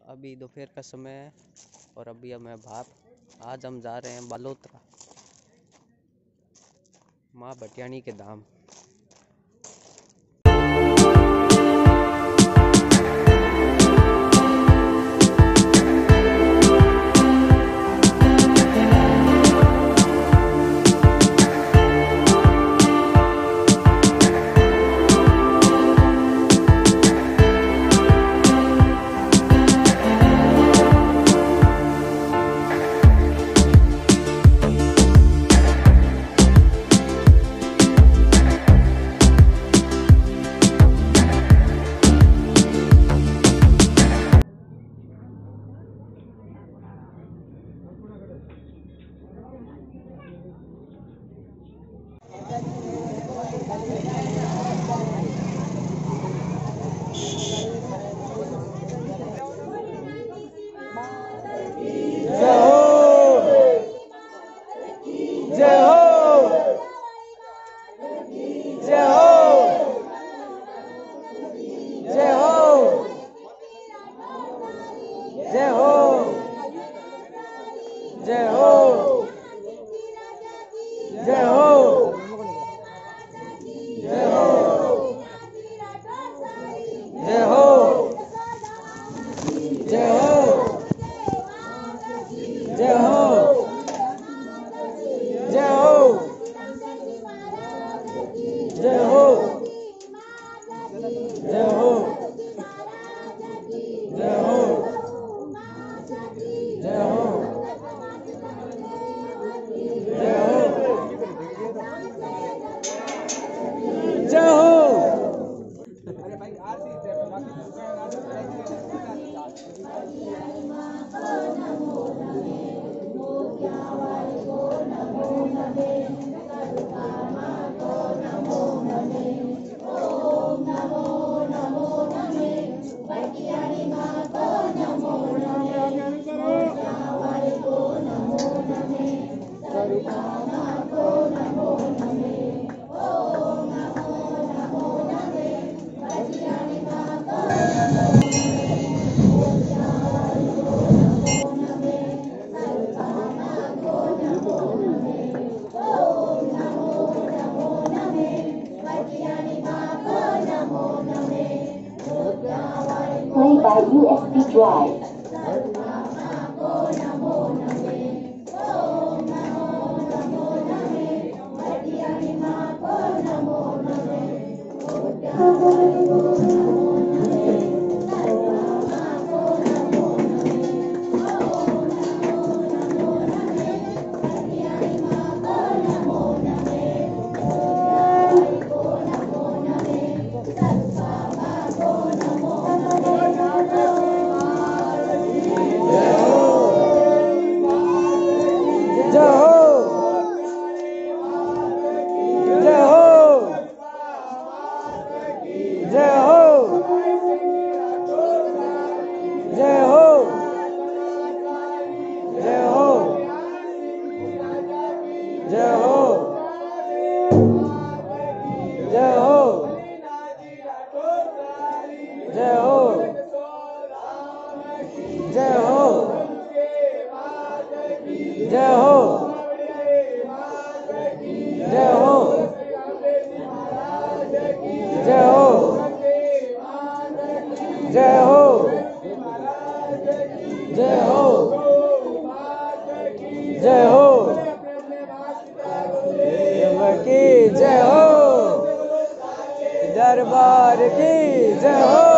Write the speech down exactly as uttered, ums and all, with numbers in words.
अभी दोपहर का समय है और अभी हमें भात आज हम जा रहे हैं बालोतरा माँ भटियाणी के धाम। जय हो जय हो जय हो जय हो जय हो जय हो जय हो जय हो जय हो जय हो जय हो जय हो जय हो अरे भाई आरती Play by U S B Drive. दरबार की जय हो।